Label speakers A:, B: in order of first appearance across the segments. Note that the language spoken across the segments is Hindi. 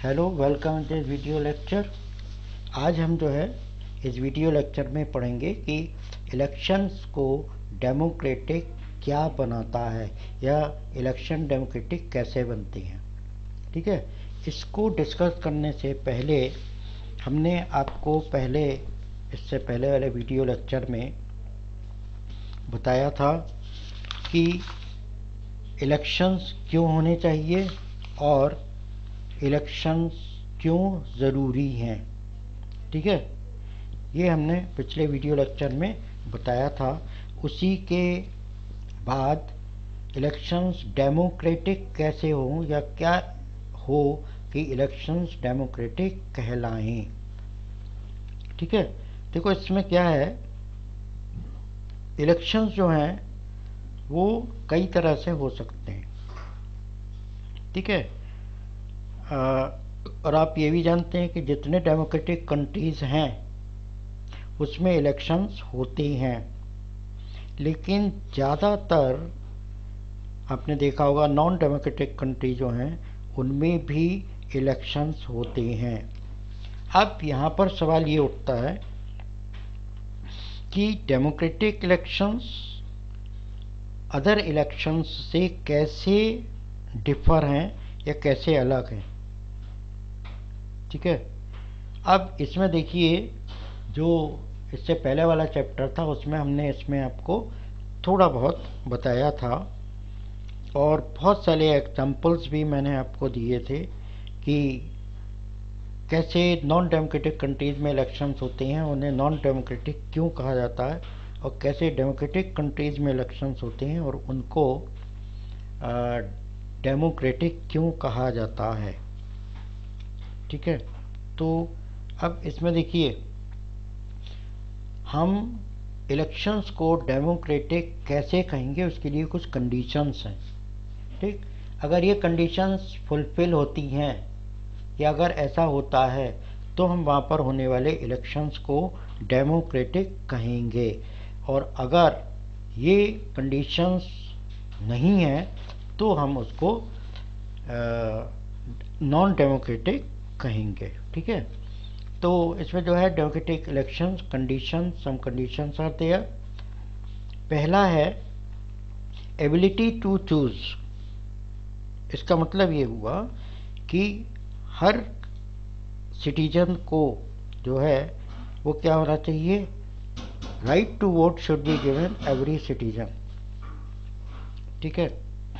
A: Hello, welcome to video lecture. आज हम जो है इस वीडियो लेक्चर में पढ़ेंगे कि इलेक्शंस को डेमोक्रेटिक क्या बनाता है या इलेक्शन डेमोक्रेटिक कैसे बनती हैं। ठीक है, इसको डिस्कस करने से पहले हमने आपको इससे पहले वाले वीडियो लेक्चर में बताया था कि इलेक्शंस क्यों होने चाहिए और इलेक्शंस क्यों ज़रूरी हैं। ठीक है, ये हमने पिछले वीडियो लेक्चर में बताया था। उसी के बाद इलेक्शंस डेमोक्रेटिक कैसे हों या क्या हो कि इलेक्शंस डेमोक्रेटिक कहलाएं। ठीक है, देखो इसमें क्या है, इलेक्शंस जो हैं वो कई तरह से हो सकते हैं। ठीक है, और आप ये भी जानते हैं कि जितने डेमोक्रेटिक कंट्रीज़ हैं उसमें इलेक्शंस होते हैं, लेकिन ज़्यादातर आपने देखा होगा नॉन डेमोक्रेटिक कंट्री जो हैं उनमें भी इलेक्शंस होते हैं। अब यहाँ पर सवाल ये उठता है कि डेमोक्रेटिक इलेक्शंस अदर इलेक्शंस से कैसे डिफर हैं या कैसे अलग हैं। ठीक है, अब इसमें देखिए, जो इससे पहले वाला चैप्टर था उसमें हमने इसमें आपको थोड़ा बहुत बताया था और बहुत सारे एग्जांपल्स भी मैंने आपको दिए थे कि कैसे नॉन डेमोक्रेटिक कंट्रीज़ में इलेक्शंस होते हैं, उन्हें नॉन डेमोक्रेटिक क्यों कहा जाता है, और कैसे डेमोक्रेटिक कंट्रीज़ में इलेक्शंस होते हैं और उनको डेमोक्रेटिक क्यों कहा जाता है। ठीक है, तो अब इसमें देखिए, हम इलेक्शंस को डेमोक्रेटिक कैसे कहेंगे, उसके लिए कुछ कंडीशंस हैं। ठीक, अगर ये कंडीशंस फुलफिल होती हैं या अगर ऐसा होता है तो हम वहाँ पर होने वाले इलेक्शंस को डेमोक्रेटिक कहेंगे, और अगर ये कंडीशंस नहीं हैं तो हम उसको नॉन डेमोक्रेटिक कहेंगे। ठीक है, तो इसमें जो है democratic elections condition, some conditions are there. पहला है एबिलिटी टू चूज। इसका मतलब ये हुआ कि हर सिटीजन को जो है वो क्या होना चाहिए, right to vote should be given every citizen. ठीक है,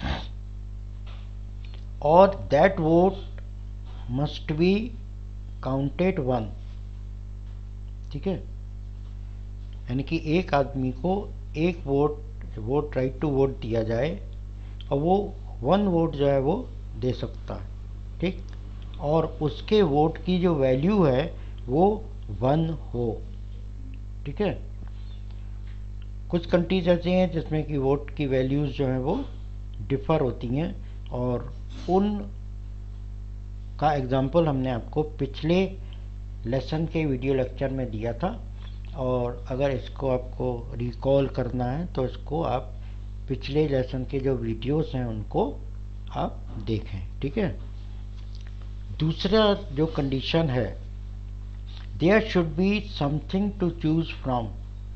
A: और that vote must be counted one. ठीक है, यानी कि एक आदमी को एक वोट राइट टू वोट दिया जाए और वो वन वोट जो है वो दे सकता है। ठीक, और उसके वोट की जो वैल्यू है वो वन हो। ठीक है, कुछ कंट्रीज ऐसे हैं जिसमें कि वोट की वैल्यूज़ जो हैं वो डिफ़र होती हैं, और उन का एग्जाम्पल हमने आपको पिछले लेसन के वीडियो लेक्चर में दिया था, और अगर इसको आपको रिकॉल करना है तो इसको आप पिछले लेसन के जो वीडियोस हैं उनको आप देखें। ठीक है, दूसरा जो कंडीशन है, there should be something to choose from.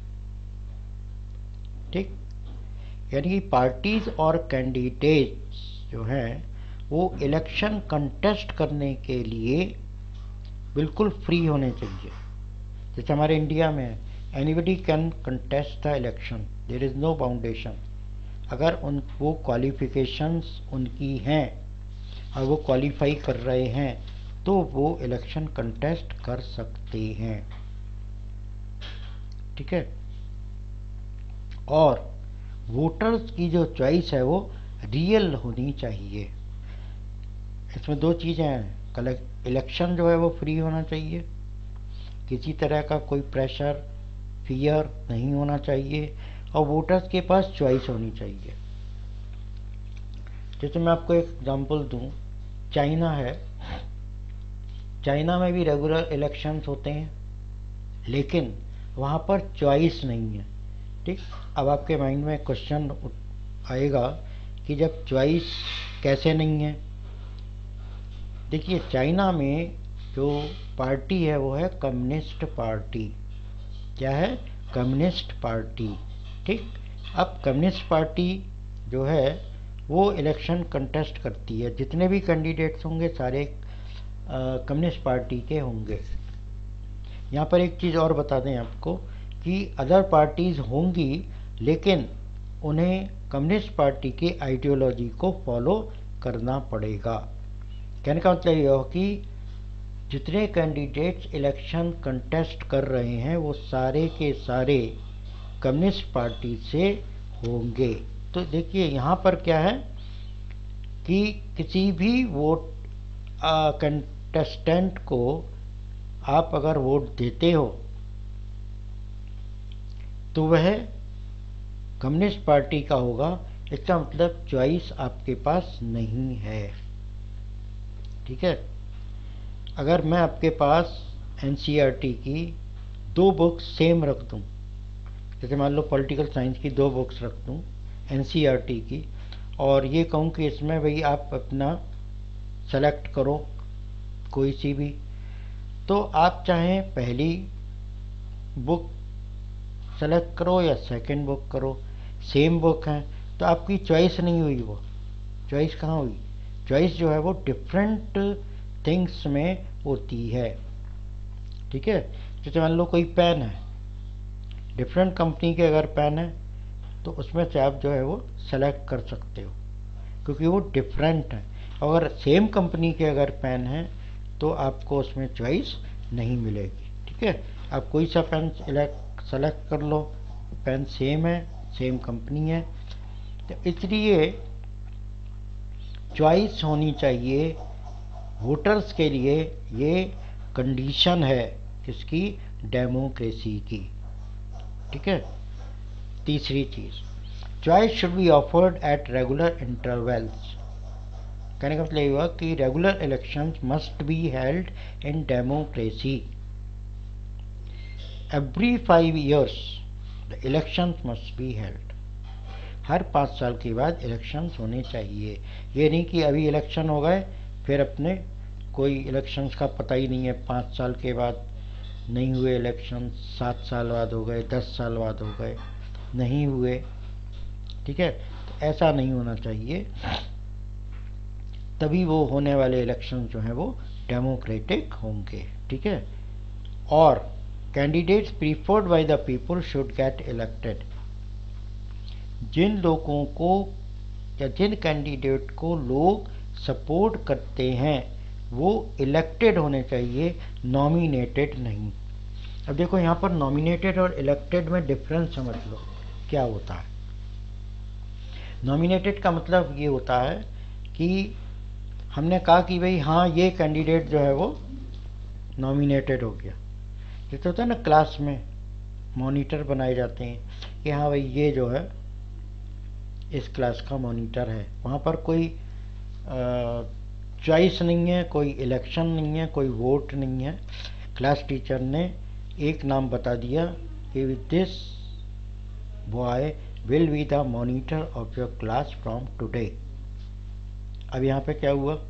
A: ठीक, यानी कि पार्टीज और कैंडिडेट्स जो हैं वो इलेक्शन कंटेस्ट करने के लिए बिल्कुल फ्री होने चाहिए। जैसे हमारे इंडिया में anybody can contest the election, there is no boundation. अगर वो क्वालिफिकेशंस उनकी हैं और वो क्वालिफाई कर रहे हैं तो वो इलेक्शन कंटेस्ट कर सकते हैं। ठीक है, और वोटर्स की जो चॉइस है वो रियल होनी चाहिए। इसमें दो चीज़ें हैं, इलेक्शन जो है वो फ्री होना चाहिए, किसी तरह का कोई प्रेशर, फियर नहीं होना चाहिए, और वोटर्स के पास चॉइस होनी चाहिए। जैसे मैं आपको एक एग्जांपल दूं, चाइना है, चाइना में भी रेगुलर इलेक्शंस होते हैं लेकिन वहाँ पर चॉइस नहीं है। ठीक, अब आपके माइंड में क्वेश्चन आएगा कि जब चॉइस कैसे नहीं है, देखिए चाइना में जो पार्टी है वो है कम्युनिस्ट पार्टी। क्या है? Communist party. ठीक। अब कम्युनिस्ट पार्टी जो है वो इलेक्शन कंटेस्ट करती है, जितने भी कैंडिडेट्स होंगे सारे कम्युनिस्ट पार्टी के होंगे। यहाँ पर एक चीज़ और बता दें आपको कि अदर पार्टीज़ होंगी लेकिन उन्हें कम्युनिस्ट पार्टी की आइडियोलॉजी को फॉलो करना पड़ेगा। कहने का मतलब यह कि जितने कैंडिडेट्स इलेक्शन कंटेस्ट कर रहे हैं वो सारे के सारे कम्युनिस्ट पार्टी से होंगे। तो देखिए यहाँ पर क्या है कि किसी भी वोट कंटेस्टेंट को आप अगर वोट देते हो तो वह कम्युनिस्ट पार्टी का होगा। इसका मतलब चॉइस आपके पास नहीं है। ठीक है। अगर मैं आपके पास एनसीईआरटी की 2 बुक्स सेम रख दूं, जैसे मान लो पॉलिटिकल साइंस की 2 बुक्स रख दूं एनसीईआरटी की, और ये कहूँ कि इसमें भाई आप अपना सेलेक्ट करो कोई सी भी, तो आप चाहें पहली बुक सेलेक्ट करो या सेकंड बुक करो, सेम बुक है तो आपकी चॉइस नहीं हुई। वो चॉइस कहाँ हुई? चॉइस जो है वो डिफरेंट थिंग्स में होती है। ठीक है। जैसे मान लो कोई पेन है, डिफरेंट कंपनी के अगर पेन है तो उसमें से आप जो है वो सेलेक्ट कर सकते हो क्योंकि वो डिफरेंट है। अगर सेम कंपनी के अगर पेन है तो आपको उसमें चॉइस नहीं मिलेगी। ठीक है। आप कोई सा पेन सेलेक्ट कर लो, पेन सेम है, सेम कंपनी है, तो इसलिए चॉइस होनी चाहिए वोटर्स के लिए। ये कंडीशन है इसकी डेमोक्रेसी की। ठीक है। तीसरी चीज, choice should be offered at regular intervals. कहने का मतलब ये हुआ कि regular elections must be held in democracy. Every 5 years the elections must be held. हर 5 साल के बाद इलेक्शंस होने चाहिए। ये नहीं कि अभी इलेक्शन हो गए फिर अपने कोई इलेक्शंस का पता ही नहीं है, 5 साल के बाद नहीं हुए इलेक्शन, 7 साल बाद हो गए, 10 साल बाद हो गए, नहीं हुए। ठीक है। तो ऐसा नहीं होना चाहिए, तभी वो होने वाले इलेक्शन जो हैं वो डेमोक्रेटिक होंगे। ठीक है। और candidates preferred by the people should get elected. जिन लोगों को या जिन कैंडिडेट को लोग सपोर्ट करते हैं वो इलेक्टेड होने चाहिए, नॉमिनेटेड नहीं। अब देखो यहाँ पर नॉमिनेटेड और इलेक्टेड में डिफरेंस समझ लो क्या होता है। नॉमिनेटेड का मतलब ये होता है कि हमने कहा कि भाई हाँ ये कैंडिडेट जो है वो नॉमिनेटेड हो गया। जैसे होता है ना क्लास में मॉनिटर बनाए जाते हैं कि हाँ भाई ये जो है इस क्लास का मॉनिटर है। वहाँ पर कोई चॉइस नहीं है, कोई इलेक्शन नहीं है, कोई वोट नहीं है। क्लास टीचर ने एक नाम बता दिया कि this boy will be the monitor of your class from today. अब यहाँ पे क्या हुआ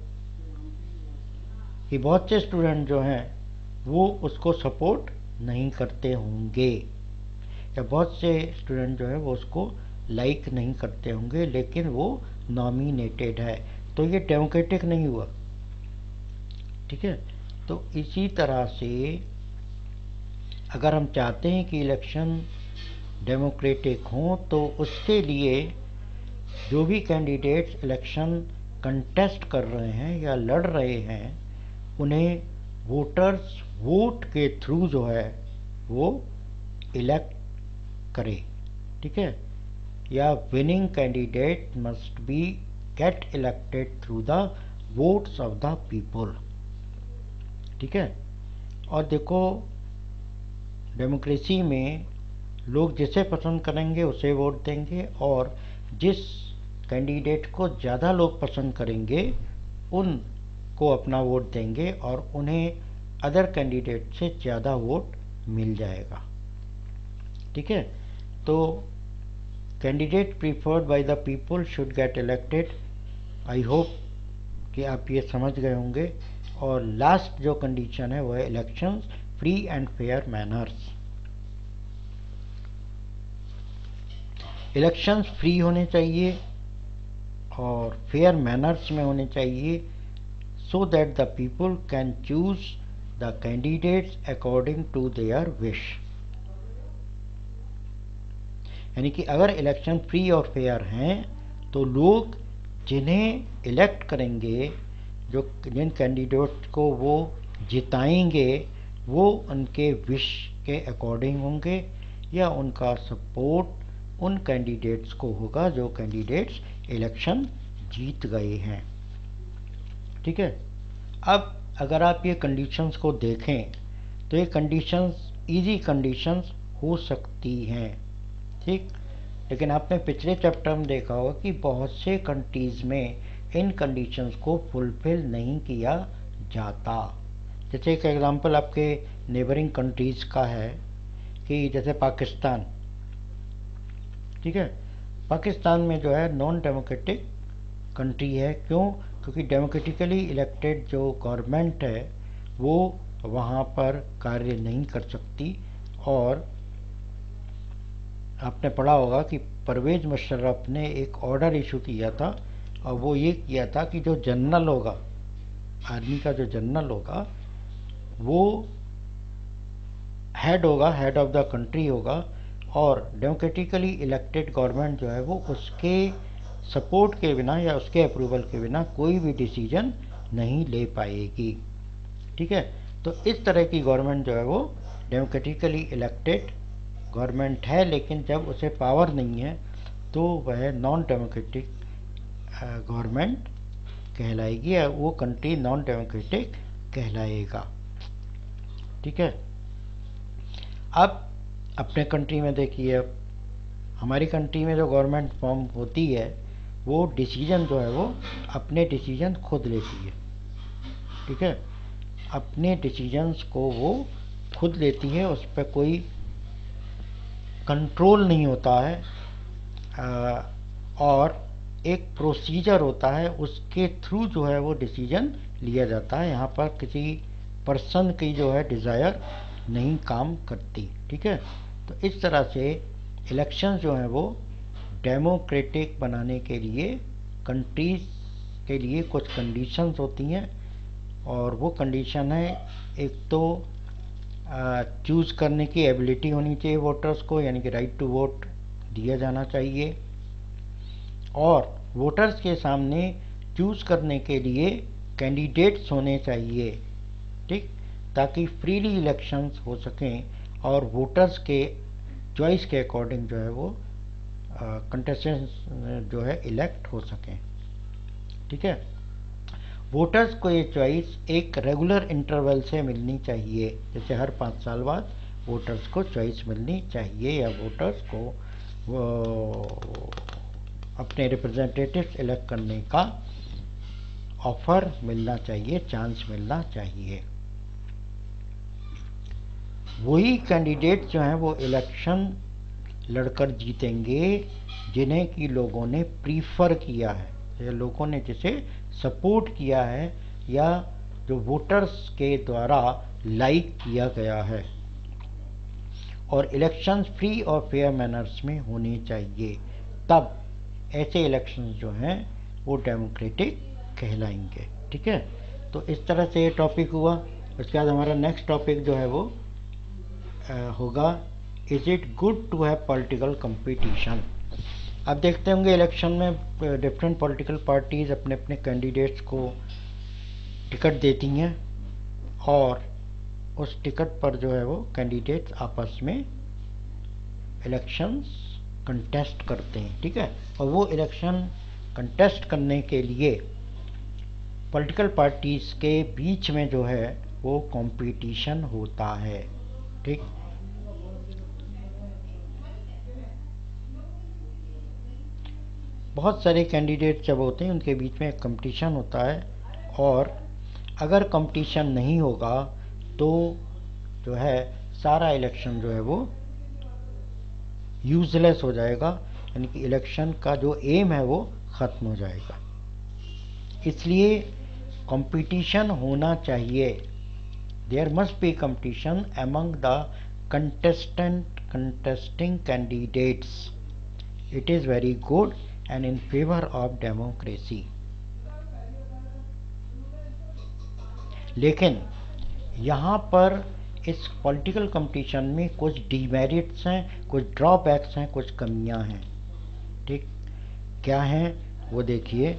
A: कि बहुत से स्टूडेंट जो हैं वो उसको सपोर्ट नहीं करते होंगे, या बहुत से स्टूडेंट जो है वो उसको लाइक नहीं करते होंगे, लेकिन वो नॉमिनेटेड है, तो ये डेमोक्रेटिक नहीं हुआ। ठीक है। तो इसी तरह से अगर हम चाहते हैं कि इलेक्शन डेमोक्रेटिक हों तो उसके लिए जो भी कैंडिडेट्स इलेक्शन कंटेस्ट कर रहे हैं या लड़ रहे हैं उन्हें वोटर्स वोट के थ्रू जो है वो इलेक्ट करे। ठीक है। या winning candidate must be get elected through the votes of the people. ठीक है। और देखो डेमोक्रेसी में लोग जिसे पसंद करेंगे उसे वोट देंगे, और जिस कैंडिडेट को ज़्यादा लोग पसंद करेंगे उनको अपना वोट देंगे और उन्हें अदर कैंडिडेट से ज़्यादा वोट मिल जाएगा। ठीक है। तो candidate preferred by the people should get elected. I hope कि आप ये समझ गए होंगे। और लास्ट जो कंडीशन है वो है elections free and fair manners. Elections free होने चाहिए और फेयर मैनर्स में होने चाहिए, so that the people can choose the candidates according to their wish. यानी कि अगर इलेक्शन फ्री और फेयर हैं तो लोग जिन्हें इलेक्ट करेंगे, जो जिन कैंडिडेट को वो जिताएंगे, वो उनके विश के अकॉर्डिंग होंगे या उनका सपोर्ट उन कैंडिडेट्स को होगा जो कैंडिडेट्स इलेक्शन जीत गए हैं। ठीक है। अब अगर आप ये कंडीशंस को देखें तो ये कंडीशंस इजी कंडीशंस हो सकती हैं, ठीक। लेकिन आपने पिछले चैप्टर में देखा होगा कि बहुत से कंट्रीज़ में इन कंडीशंस को फुलफिल नहीं किया जाता। जैसे एक एग्जांपल आपके नेबरिंग कंट्रीज़ का है कि जैसे पाकिस्तान, ठीक है। पाकिस्तान में जो है नॉन डेमोक्रेटिक कंट्री है। क्यों? क्योंकि डेमोक्रेटिकली इलेक्टेड जो गवर्नमेंट है वो वहाँ पर कार्य नहीं कर सकती। और आपने पढ़ा होगा कि परवेज मुशर्रफ ने एक ऑर्डर इशू किया था और वो ये किया था कि जो जनरल होगा, आर्मी का जो जनरल होगा, वो हेड होगा, हेड ऑफ द कंट्री होगा, और डेमोक्रेटिकली इलेक्टेड गवर्नमेंट जो है वो उसके सपोर्ट के बिना या उसके अप्रूवल के बिना कोई भी डिसीजन नहीं ले पाएगी। ठीक है। तो इस तरह की गवर्नमेंट जो है वो डेमोक्रेटिकली इलेक्टेड गवर्नमेंट है, लेकिन जब उसे पावर नहीं है तो वह नॉन डेमोक्रेटिक गवर्नमेंट कहलाएगी या वो कंट्री नॉन डेमोक्रेटिक कहलाएगा। ठीक है। अब अपने कंट्री में देखिए, अब हमारी कंट्री में जो गवर्नमेंट फॉर्म होती है वो डिसीजन जो है वो अपने डिसीजन खुद लेती है। ठीक है। अपने डिसीजंस को वो खुद लेती है, उस पर कोई कंट्रोल नहीं होता है, और एक प्रोसीजर होता है, उसके थ्रू जो है वो डिसीजन लिया जाता है। यहाँ पर किसी पर्सन की जो है डिज़ायर नहीं काम करती। ठीक है। तो इस तरह से इलेक्शन जो है वो डेमोक्रेटिक बनाने के लिए कंट्रीज के लिए कुछ कंडीशंस होती हैं, और वो कंडीशन है, एक तो चूज़ करने की एबिलिटी होनी चाहिए वोटर्स को, यानी कि राइट टू वोट दिया जाना चाहिए, और वोटर्स के सामने चूज़ करने के लिए कैंडिडेट्स होने चाहिए, ठीक, ताकि फ्रीली इलेक्शंस हो सकें और वोटर्स के चॉइस के अकॉर्डिंग जो है वो कंटेस्टेंट्स जो है इलेक्ट हो सकें। ठीक है। वोटर्स को ये चॉइस एक रेगुलर इंटरवल से मिलनी चाहिए, जैसे हर 5 साल बाद वोटर्स को चॉइस मिलनी चाहिए, या वोटर्स को वो अपने रिप्रेजेंटेटिव्स इलेक्ट करने का ऑफर मिलना चाहिए, चांस मिलना चाहिए। वही कैंडिडेट जो हैं वो इलेक्शन लड़कर जीतेंगे जिन्हें कि लोगों ने प्रीफर किया है, या लोगों ने जिसे सपोर्ट किया है, या जो वोटर्स के द्वारा लाइक किया गया है। और इलेक्शंस फ्री और फेयर मैनर्स में होने चाहिए, तब ऐसे इलेक्शंस जो हैं वो डेमोक्रेटिक कहलाएंगे। ठीक है। तो इस तरह से ये टॉपिक हुआ। उसके बाद हमारा नेक्स्ट टॉपिक जो है वो होगा, is it good to have political competition. आप देखते होंगे इलेक्शन में डिफरेंट पॉलिटिकल पार्टीज अपने अपने कैंडिडेट्स को टिकट देती हैं, और उस टिकट पर जो है वो कैंडिडेट्स आपस में इलेक्शंस कंटेस्ट करते हैं। ठीक है। और वो इलेक्शन कंटेस्ट करने के लिए पॉलिटिकल पार्टीज के बीच में जो है वो कंपटीशन होता है। ठीक। बहुत सारे कैंडिडेट जब होते हैं उनके बीच में एक कंपटीशन होता है, और अगर कंपटीशन नहीं होगा तो जो है सारा इलेक्शन जो है वो यूजलेस हो जाएगा, यानी कि इलेक्शन का जो एम है वो ख़त्म हो जाएगा। इसलिए कंपटीशन होना चाहिए, there must be competition among the contesting candidates. It is very good and in favor of democracy. लेकिन यहाँ पर इस पॉलिटिकल कंपटीशन में कुछ डीमेरिट्स हैं, कुछ ड्रॉबैक्स हैं, कुछ कमियां हैं। ठीक, क्या हैं वो देखिए।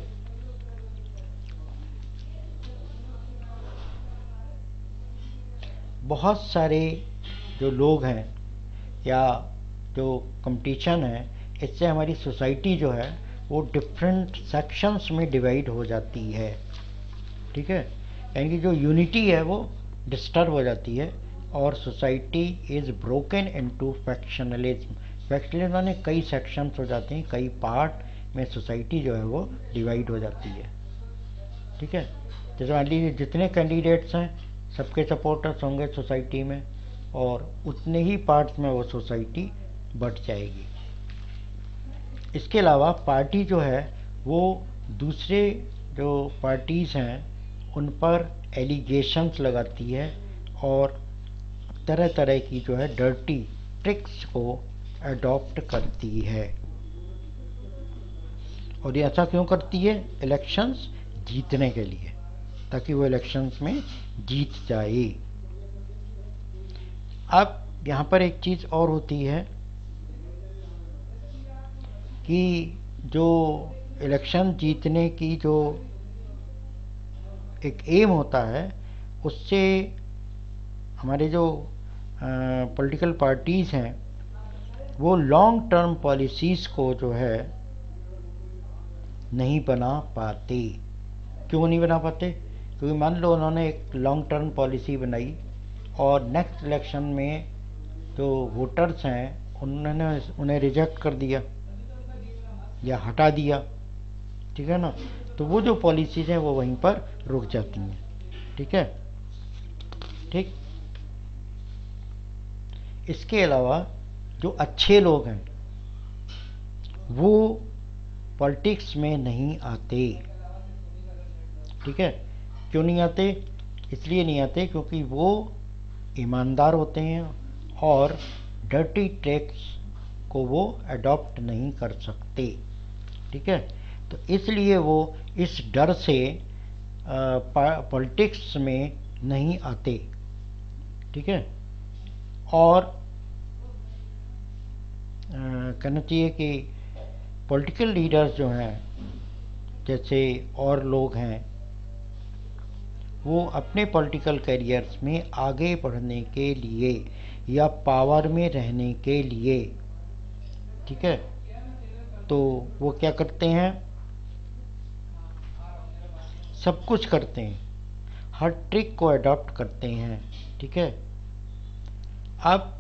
A: बहुत सारे जो लोग हैं या जो कंपटीशन है, इससे हमारी सोसाइटी जो है वो डिफरेंट सेक्शंस में डिवाइड हो जाती है। ठीक है, यानी कि जो यूनिटी है वो डिस्टर्ब हो जाती है और society is broken into factionalism. Factionalism माने कई सेक्शंस हो जाते हैं, कई पार्ट में सोसाइटी जो है वो डिवाइड हो जाती है। ठीक है, जैसे मान लीजिए जितने कैंडिडेट्स हैं सबके सपोर्टर्स होंगे सोसाइटी में और उतने ही पार्ट्स में वो सोसाइटी बट जाएगी। इसके अलावा पार्टी जो है वो दूसरे जो पार्टीज़ हैं उन पर एलिगेशंस लगाती है और तरह तरह की जो है डर्टी ट्रिक्स को अडॉप्ट करती है। और ये ऐसा क्यों करती है? इलेक्शंस जीतने के लिए, ताकि वो इलेक्शंस में जीत जाए। अब यहाँ पर एक चीज़ और होती है कि जो इलेक्शन जीतने की जो एक एम होता है, उससे हमारे जो पॉलिटिकल पार्टीज़ हैं वो लॉन्ग टर्म पॉलिसीज़ को जो है नहीं बना पाते। क्यों नहीं बना पाते? क्योंकि मान लो उन्होंने एक लॉन्ग टर्म पॉलिसी बनाई और नेक्स्ट इलेक्शन में जो वोटर्स हैं उन्होंने उन्हें रिजेक्ट कर दिया या हटा दिया। ठीक है ना, तो वो जो पॉलिसीज हैं वो वहीं पर रुक जाती हैं। ठीक है, ठीक। इसके अलावा जो अच्छे लोग हैं वो पॉलिटिक्स में नहीं आते। ठीक है, क्यों नहीं आते? इसलिए नहीं आते क्योंकि वो ईमानदार होते हैं और डर्टी ट्रिक्स को वो अडॉप्ट नहीं कर सकते। ठीक है, तो इसलिए वो इस डर से पॉलिटिक्स में नहीं आते। ठीक है, और कहना चाहिए कि पॉलिटिकल लीडर्स जो हैं जैसे और लोग हैं वो अपने पॉलिटिकल करियर्स में आगे बढ़ने के लिए या पावर में रहने के लिए, ठीक है, तो वो क्या करते हैं? सब कुछ करते हैं, हर ट्रिक को अडॉप्ट करते हैं। ठीक है, अब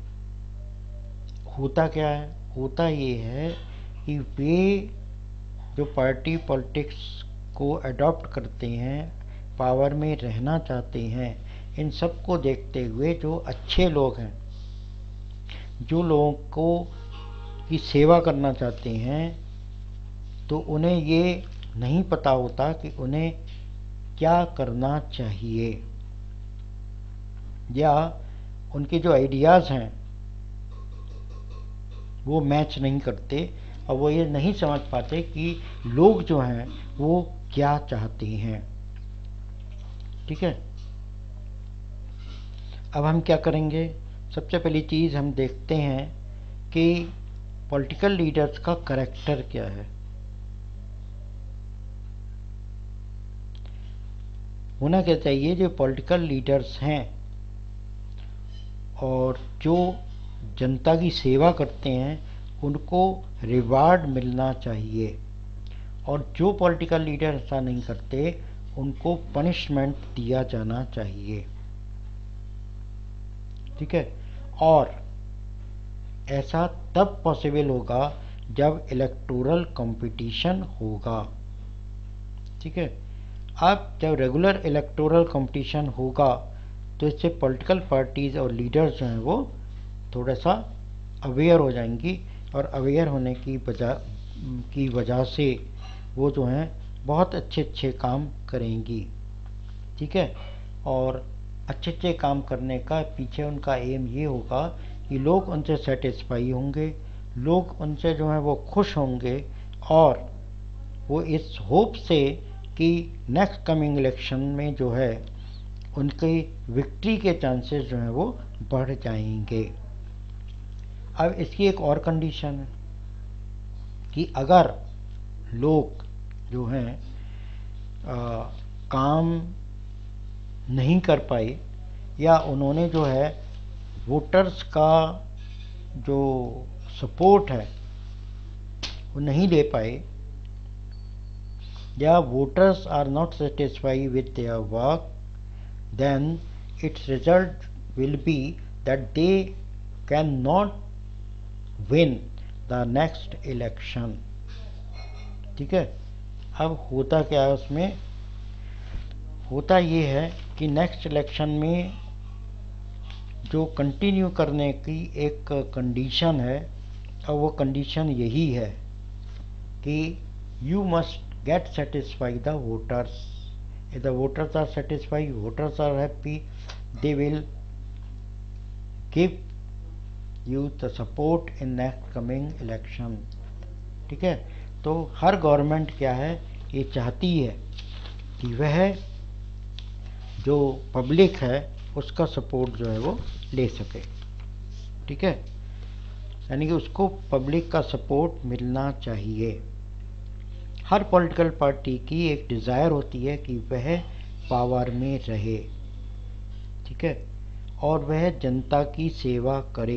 A: होता क्या है? होता ये है कि वे जो पार्टी पॉलिटिक्स को अडॉप्ट करते हैं, पावर में रहना चाहते हैं, इन सब को देखते हुए जो अच्छे लोग हैं, जो लोगों को की सेवा करना चाहते हैं, तो उन्हें ये नहीं पता होता कि उन्हें क्या करना चाहिए, या उनके जो आइडियाज़ हैं वो मैच नहीं करते और वो ये नहीं समझ पाते कि लोग जो हैं वो क्या चाहते हैं। ठीक है, अब हम क्या करेंगे? सबसे पहली चीज़ हम देखते हैं कि पॉलिटिकल लीडर्स का कैरेक्टर क्या है। होना क्या चाहिए? जो पॉलिटिकल लीडर्स हैं और जो जनता की सेवा करते हैं उनको रिवार्ड मिलना चाहिए, और जो पॉलिटिकल लीडर ऐसा नहीं करते उनको पनिशमेंट दिया जाना चाहिए। ठीक है, और ऐसा तब पॉसिबल होगा जब इलेक्टोरल कंपटीशन होगा। ठीक है, अब जब रेगुलर इलेक्टोरल कंपटीशन होगा तो इससे पॉलिटिकल पार्टीज और लीडर्स जो हैं वो थोड़ा सा अवेयर हो जाएंगी, और अवेयर होने की वजह से वो जो हैं बहुत अच्छे अच्छे काम करेंगी। ठीक है। और अच्छे अच्छे काम करने का पीछे उनका एम ये होगा कि लोग उनसे सेटिस्फाई होंगे, लोग उनसे जो है वो खुश होंगे, और वो इस होप से कि नेक्स्ट कमिंग इलेक्शन में जो है उनकी विक्ट्री के चांसेस जो हैं वो बढ़ जाएंगे। अब इसकी एक और कंडीशन है कि अगर लोग जो हैं काम नहीं कर पाए, या उन्होंने जो है वोटर्स का जो सपोर्ट है वो नहीं दे पाए, या voters are not satisfied with their work, then its result will be that they cannot win the next election। ठीक है। अब होता क्या है, उसमें होता ये है कि नेक्स्ट इलेक्शन में जो कंटिन्यू करने की एक कंडीशन है, और वो कंडीशन यही है कि you must get satisfy the voters. If the voters are satisfied, voters are happy, they will give you the support in next coming election। ठीक है। तो हर गवर्नमेंट क्या है, ये चाहती है कि वह जो पब्लिक है उसका सपोर्ट जो है वो ले सके। ठीक है। यानी कि उसको पब्लिक का सपोर्ट मिलना चाहिए। हर पॉलिटिकल पार्टी की एक डिज़ायर होती है कि वह पावर में रहे, ठीक है, और वह जनता की सेवा करे।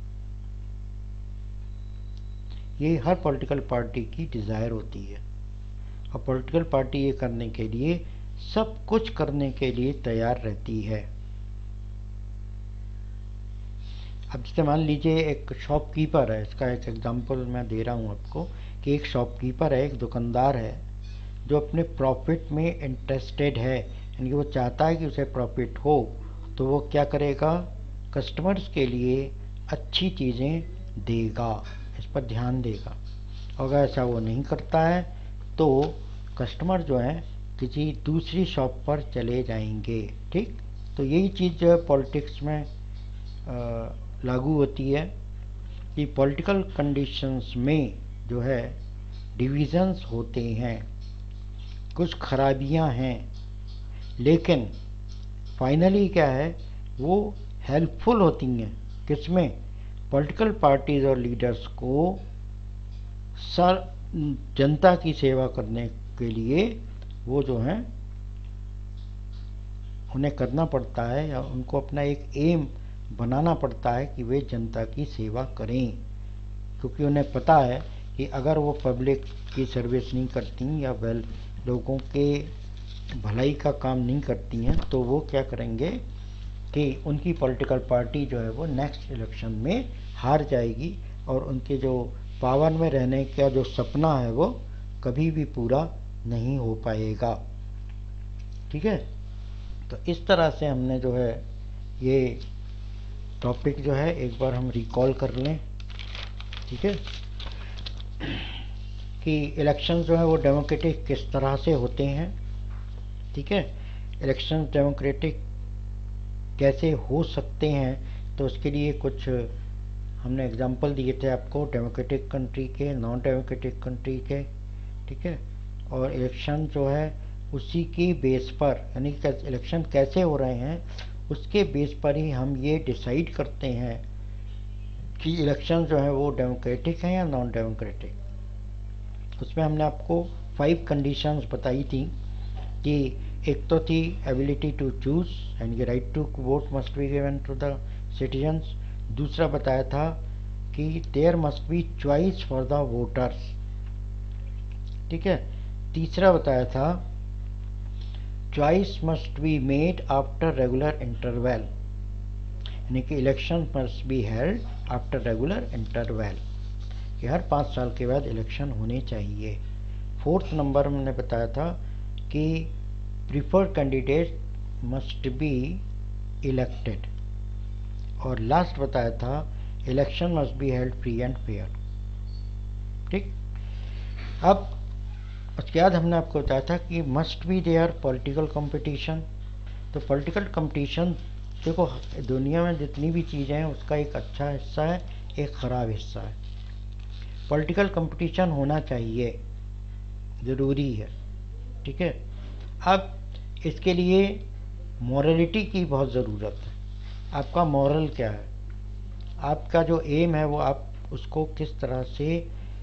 A: ये हर पॉलिटिकल पार्टी की डिज़ायर होती है, और पॉलिटिकल पार्टी ये करने के लिए सब कुछ करने के लिए तैयार रहती है। अब जैसे मान लीजिए एक शॉपकीपर है, इसका एक एग्जांपल मैं दे रहा हूँ आपको कि एक शॉपकीपर है, एक दुकानदार है जो अपने प्रॉफिट में इंटरेस्टेड है, यानी कि वो चाहता है कि उसे प्रॉफिट हो, तो वो क्या करेगा, कस्टमर्स के लिए अच्छी चीज़ें देगा, इस पर ध्यान देगा। अगर ऐसा वो नहीं करता है तो कस्टमर जो है किसी दूसरी शॉप पर चले जाएंगे। ठीक। तो यही चीज़ जो है पॉलिटिक्स में लागू होती है कि पॉलिटिकल कंडीशंस में जो है डिविजन्स होते हैं, कुछ खराबियां हैं, लेकिन फाइनली क्या है, वो हेल्पफुल होती हैं किसमें, पॉलिटिकल पार्टीज और लीडर्स को जनता की सेवा करने के लिए वो जो है उन्हें करना पड़ता है, या उनको अपना एक एम बनाना पड़ता है कि वे जनता की सेवा करें, क्योंकि उन्हें पता है कि अगर वो पब्लिक की सर्विस नहीं करती या वेल लोगों के भलाई का काम नहीं करती हैं, तो वो क्या करेंगे कि उनकी पॉलिटिकल पार्टी जो है वो नेक्स्ट इलेक्शन में हार जाएगी, और उनके जो पावर में रहने का जो सपना है वो कभी भी पूरा नहीं हो पाएगा। ठीक है। तो इस तरह से हमने जो है ये टॉपिक जो है एक बार हम रिकॉल कर लें। ठीक है, कि इलेक्शन जो है वो डेमोक्रेटिक किस तरह से होते हैं। ठीक है, इलेक्शन डेमोक्रेटिक कैसे हो सकते हैं, तो उसके लिए कुछ हमने एग्जांपल दिए थे आपको, डेमोक्रेटिक कंट्री के, नॉन डेमोक्रेटिक कंट्री के। ठीक है, और इलेक्शन जो है उसी की बेस पर, यानी कि इलेक्शन कैसे हो रहे हैं उसके बेस पर ही हम ये डिसाइड करते हैं कि इलेक्शन जो है वो डेमोक्रेटिक है या नॉन डेमोक्रेटिक। उसमें हमने आपको 5 कंडीशंस बताई थी कि एक तो थी एबिलिटी टू चूज एंड ये right to vote must be given to the citizens. दूसरा बताया था कि there must be choice for the voters. ठीक है, तीसरा बताया था choice must be made after regular interval, यानी कि election must be held after regular interval, कि हर 5 साल के बाद इलेक्शन होने चाहिए। फोर्थ नंबर हमने बताया था कि preferred candidate must be elected, और लास्ट बताया था election must be held free and fair. ठीक, अब उसके बाद हमने आपको बताया था कि must be there political competition, तो पॉलिटिकल कंपटीशन देखो, दुनिया में जितनी भी चीज़ें हैं उसका एक अच्छा हिस्सा है, एक ख़राब हिस्सा है। पॉलिटिकल कंपटीशन होना चाहिए, ज़रूरी है, ठीक है। अब इसके लिए मॉरलिटी की बहुत ज़रूरत है। आपका मॉरल क्या है, आपका जो एम है वो आप उसको किस तरह से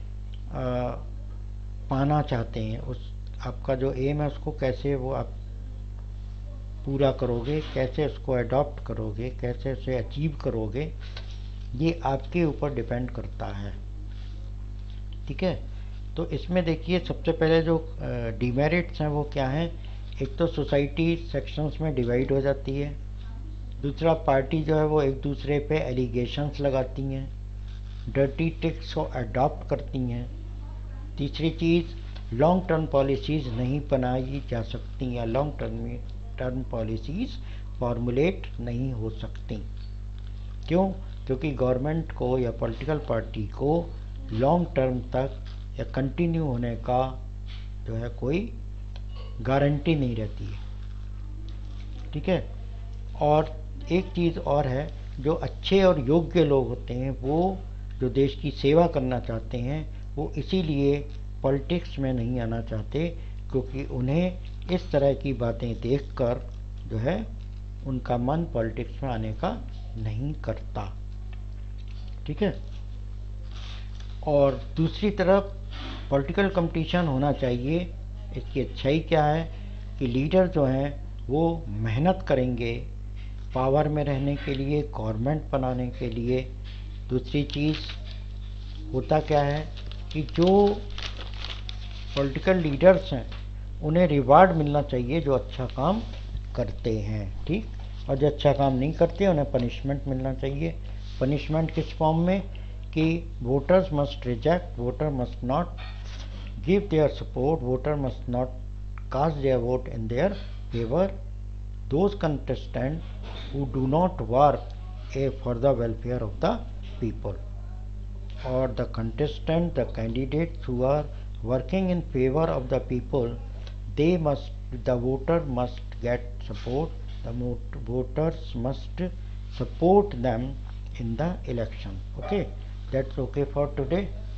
A: पाना चाहते हैं, उस आपका जो एम है उसको कैसे वो आप पूरा करोगे, कैसे उसको अडॉप्ट करोगे, कैसे उसे अचीव करोगे, ये आपके ऊपर डिपेंड करता है, ठीक है। तो इसमें देखिए सबसे पहले जो डिमेरिट्स हैं वो क्या हैं। एक तो सोसाइटी सेक्शंस में डिवाइड हो जाती है। दूसरा, पार्टी जो है वो एक दूसरे पे एलिगेशंस लगाती हैं, डर्टी ट्रिक्स को अडॉप्ट करती हैं। तीसरी चीज़, लॉन्ग टर्म पॉलिसीज़ नहीं बनाई जा सकती या लॉन्ग टर्म पॉलिसीज़ फॉर्मुलेट नहीं हो सकती। क्यों? क्योंकि गवर्नमेंट को या पॉलिटिकल पार्टी को लॉन्ग टर्म तक या कंटिन्यू होने का जो है कोई गारंटी नहीं रहती है, ठीक है। और एक चीज़ और है, जो अच्छे और योग्य लोग होते हैं वो जो देश की सेवा करना चाहते हैं वो इसीलिए पॉलिटिक्स में नहीं आना चाहते, क्योंकि उन्हें इस तरह की बातें देखकर जो है उनका मन पॉलिटिक्स में आने का नहीं करता, ठीक है। और दूसरी तरफ पॉलिटिकल कंपटीशन होना चाहिए, इसकी अच्छाई क्या है कि लीडर जो हैं वो मेहनत करेंगे पावर में रहने के लिए, गवर्नमेंट बनाने के लिए। दूसरी चीज़ होता क्या है कि जो पॉलिटिकल लीडर्स हैं उन्हें रिवार्ड मिलना चाहिए जो अच्छा काम करते हैं, ठीक। और जो अच्छा काम नहीं करते उन्हें पनिशमेंट मिलना चाहिए। पनिशमेंट किस फॉर्म में कि voters must reject, voter must not give their support, voter must not cast their vote in their favour those contestants who do not work for the welfare of the people, or the contestant, the candidates who are working in favor of the people, the voter must get support, the voters must support them in the election. Okay, that's okay for today.